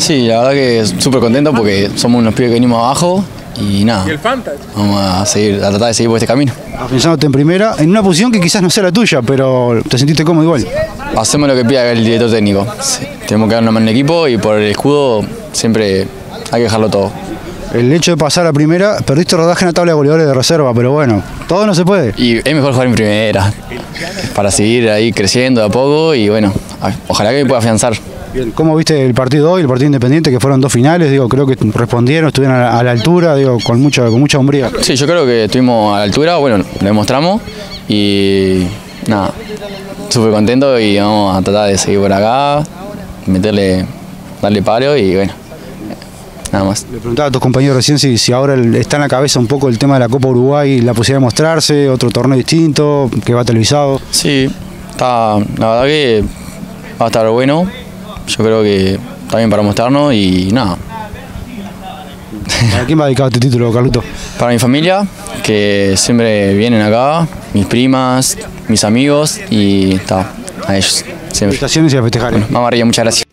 Sí, la verdad que súper contento porque somos unos pibes que venimos abajo y nada. ¿Y el Fantasy? Vamos a tratar de seguir por este camino. Hacemos lo que pida el director técnico. Sí, tenemos que dar una mano en el equipo y por el escudo siempre hay que dejarlo todo. El hecho de pasar a primera, perdiste rodaje en la tabla de goleadores de reserva, pero bueno, todo no se puede. Y es mejor jugar en primera para seguir ahí creciendo de a poco y bueno, ojalá que me pueda afianzar. Bien, ¿cómo viste el partido hoy, el partido Independiente, que fueron 2 finales? Digo, creo que respondieron, estuvieron a la altura, digo, con mucha hombría. Sí, yo creo que estuvimos a la altura, bueno, lo demostramos y nada, súper contento y vamos a tratar de seguir por acá, darle palo y bueno, nada más. Le preguntaba a tus compañeros recién si ahora está en la cabeza un poco el tema de la Copa Uruguay, la posibilidad de mostrarse, otro torneo distinto, que va televisado. Sí, la verdad que va a estar bueno. Yo creo que está bien para mostrarnos y nada. ¿A quién va dedicado este título, Carluto? Para mi familia, que siempre vienen acá, mis primas, mis amigos y a ellos. Siempre. Felicitaciones y a festejar. Bueno, vamos arriba, muchas gracias.